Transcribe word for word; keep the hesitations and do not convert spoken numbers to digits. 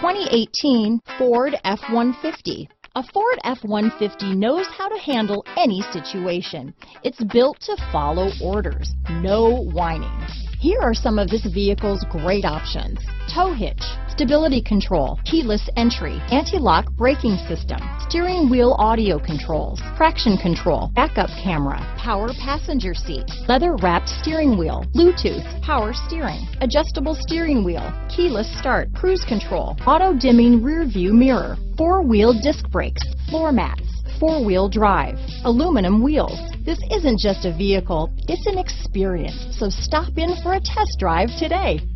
twenty eighteen Ford F one fifty. A Ford F one fifty knows how to handle any situation. It's built to follow orders, no whining. Here are some of this vehicle's great options: tow hitch, stability control, keyless entry, anti-lock braking system, steering wheel audio controls, traction control, backup camera, power passenger seat, leather-wrapped steering wheel, Bluetooth, power steering, adjustable steering wheel, keyless start, cruise control, auto-dimming rear view mirror, four-wheel disc brakes, floor mats, four-wheel drive, aluminum wheels. This isn't just a vehicle, it's an experience. So stop in for a test drive today.